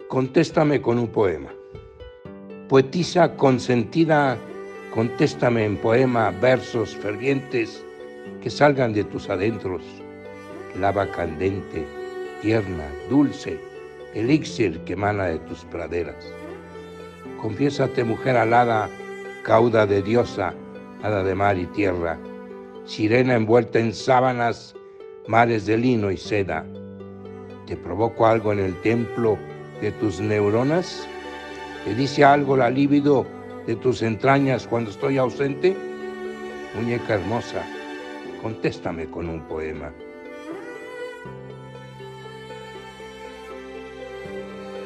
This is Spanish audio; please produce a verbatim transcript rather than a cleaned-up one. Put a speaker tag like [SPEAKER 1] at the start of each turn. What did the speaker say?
[SPEAKER 1] Contéstame con un poema. Poetisa consentida, contéstame en poema versos fervientes que salgan de tus adentros. Lava candente, tierna, dulce, elixir que emana de tus praderas. Confiésate, mujer alada, cauda de diosa, hada de mar y tierra, sirena envuelta en sábanas, mares de lino y seda. ¿Te provoco algo en el templo de tus neuronas? ¿Te dice algo la libido de tus entrañas cuando estoy ausente? Muñeca hermosa, contéstame con un poema.